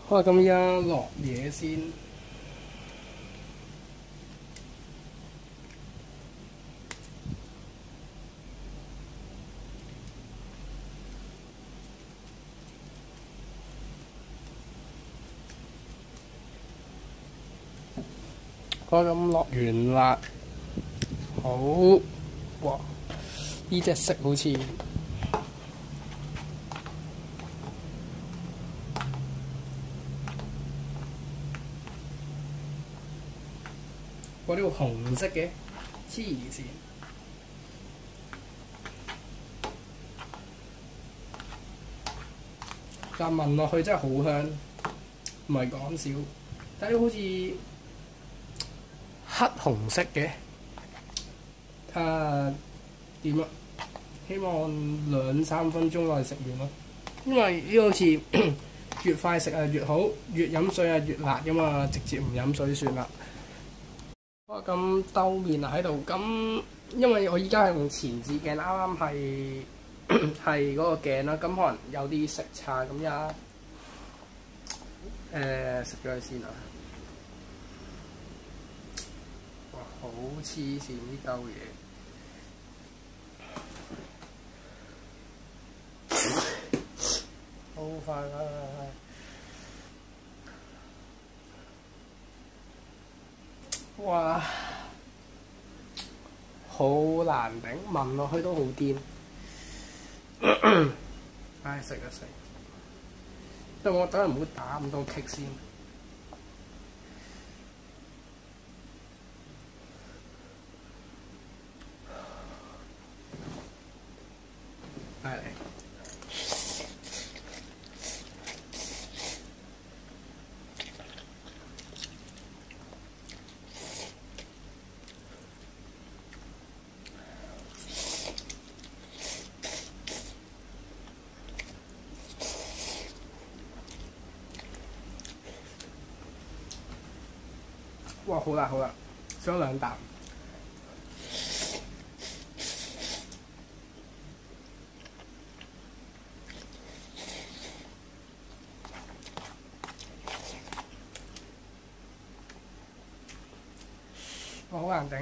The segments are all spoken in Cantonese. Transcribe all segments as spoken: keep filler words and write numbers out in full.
好啦，咁依家落嘢先。好啦，咁落完啦。好，哇！呢隻色好似〜哇！呢個紅色嘅，黐線！但聞落去真係好香，唔係講笑。睇到好似黑紅色嘅，睇下點啊！希望兩三分鐘內食完咯，因為呢個好似越快食啊越好，越飲水啊越辣噶嘛，直接唔飲水算啦。好，咁兜麵啊喺度，咁因為我依家係用前置鏡，啱啱係係嗰個鏡啦，咁可能有啲色差，咁而家誒食咗佢先啊！哇，好黐線呢兜嘢！好快啦！哇，好難頂，聞落去都好癲。唉，食啊食！不過我等陣唔好打咁多棘先。嚟嚟！哇！好辣好辣，想兩啖。哇！好難頂。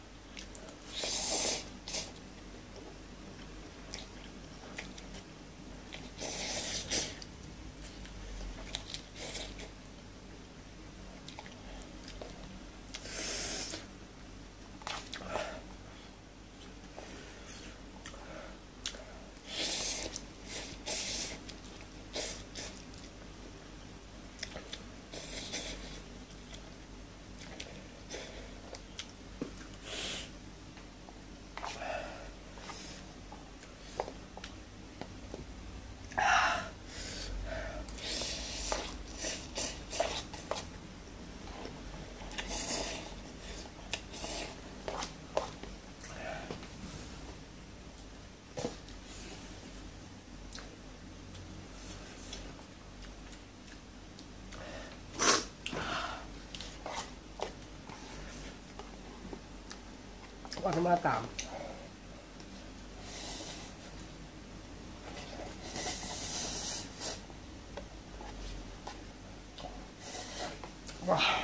哇！咁一啖，哇！